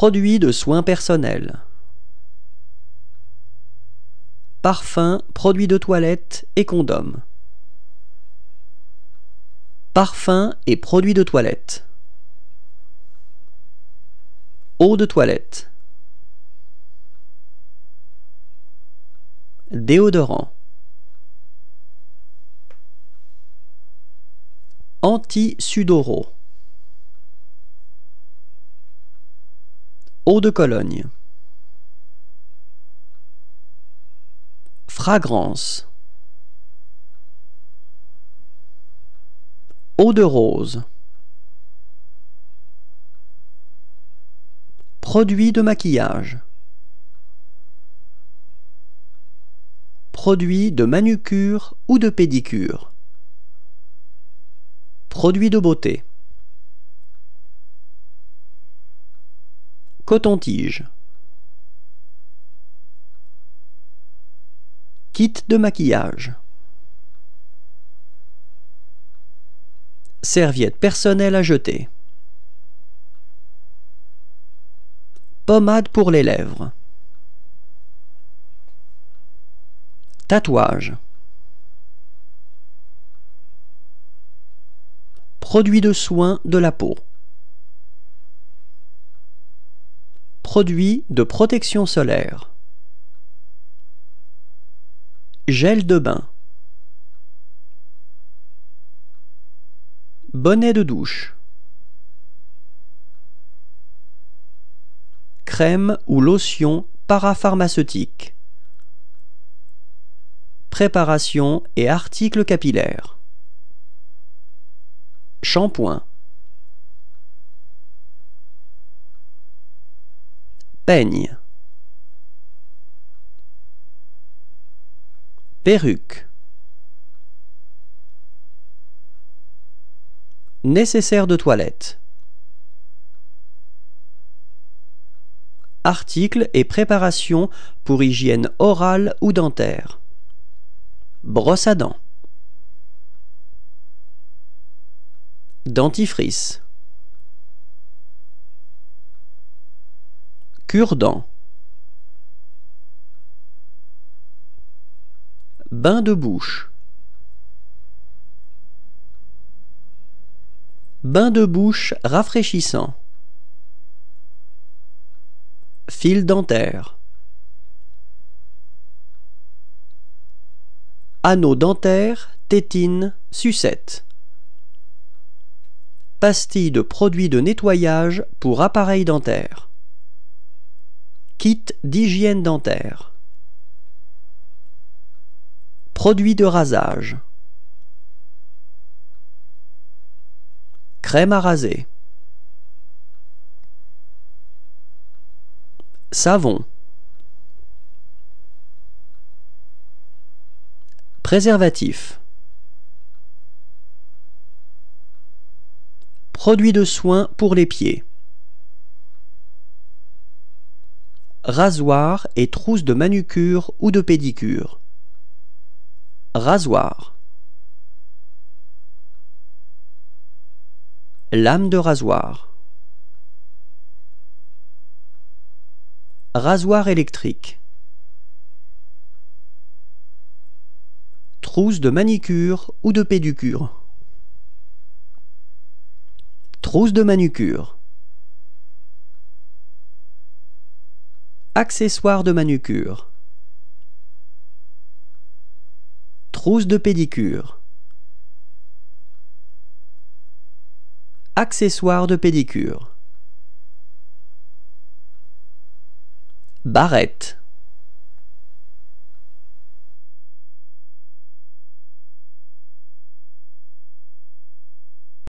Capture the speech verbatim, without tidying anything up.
Produits de soins personnels. Parfum, produits de toilette et condoms. Parfum et produits de toilette. Eau de toilette. Déodorant. Anti-sudoraux. Eau de Cologne. Fragrance. Eau de rose. Produits de maquillage. Produits de manucure ou de pédicure. Produits de beauté. Coton-tige. Kit de maquillage. Serviette personnelle à jeter. Pommade pour les lèvres. Tatouage. Produits de soins de la peau. Produits de protection solaire. Gel de bain. Bonnet de douche. Crème ou lotion parapharmaceutique. Préparation et articles capillaires. Shampoing. Peigne. Perruque. Nécessaire de toilette. Articles et préparations pour hygiène orale ou dentaire. Brosse à dents. Dentifrice. Cure-dents. Bain de bouche. Bain de bouche rafraîchissant. Fil dentaire. Anneau dentaire, tétine, sucette. Pastille de produits de nettoyage pour appareil dentaire. Kit d'hygiène dentaire. Produits de rasage. Crème à raser. Savon. Préservatif. Produits de soins pour les pieds. Rasoir et trousse de manucure ou de pédicure. Rasoir. Lame de rasoir. Rasoir électrique. Trousse de manicure ou de pédicure. Trousse de manucure. Accessoires de manucure. Trousse de pédicure. Accessoires de pédicure. Barrette.